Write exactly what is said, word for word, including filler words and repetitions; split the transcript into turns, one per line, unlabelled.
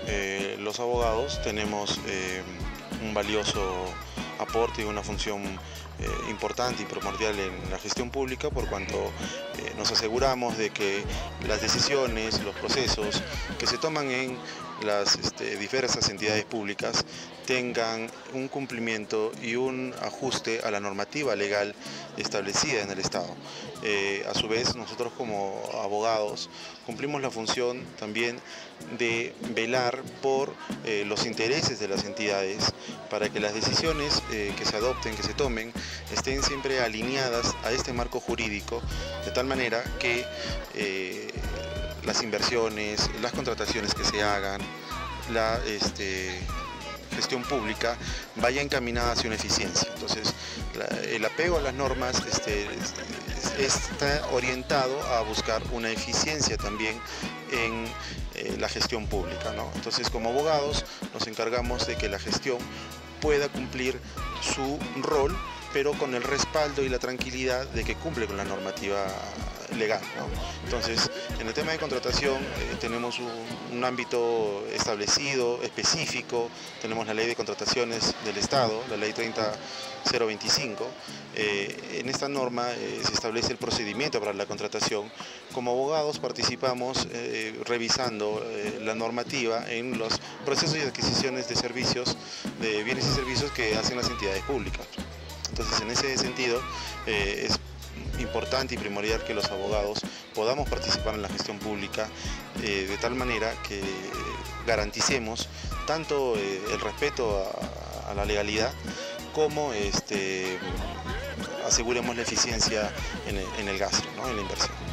eh, los abogados tenemos eh, un valioso aporte y una función eh, importante y primordial en la gestión pública, por cuanto eh, nos aseguramos de que las decisiones, los procesos que se toman en las este, diversas entidades públicas tengan un cumplimiento y un ajuste a la normativa legal establecida en el Estado. Eh, a su vez, nosotros como abogados cumplimos la función también de velar por eh, los intereses de las entidades para que las decisiones eh, que se adopten, que se tomen, estén siempre alineadas a este marco jurídico, de tal manera que eh, las inversiones, las contrataciones que se hagan, la este, gestión pública vaya encaminada hacia una eficiencia. Entonces, la, el apego a las normas este, está orientado a buscar una eficiencia también en eh, la gestión pública, ¿no? Entonces, como abogados nos encargamos de que la gestión pueda cumplir su rol, pero con el respaldo y la tranquilidad de que cumple con la normativa legal, ¿no? Entonces, en el tema de contratación eh, tenemos un, un ámbito establecido, específico. Tenemos la ley de contrataciones del Estado, la ley treinta cero veinticinco. Eh, en esta norma eh, se establece el procedimiento para la contratación. Como abogados participamos eh, revisando eh, la normativa en los procesos y adquisiciones de servicios, de bienes y servicios que hacen las entidades públicas. Entonces, en ese sentido, eh, es importante y primordial que los abogados podamos participar en la gestión pública eh, de tal manera que garanticemos tanto eh, el respeto a, a la legalidad como este, aseguremos la eficiencia en el, en el gasto, ¿no? En la inversión.